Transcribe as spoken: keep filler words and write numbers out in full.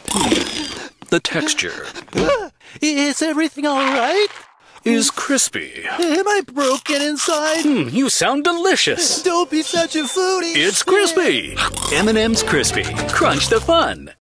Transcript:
The texture Is everything all right? is crispy. Am I broken inside? Hmm, you sound delicious. Don't be such a foodie. It's crispy. M and M's Crispy. Crunch the fun.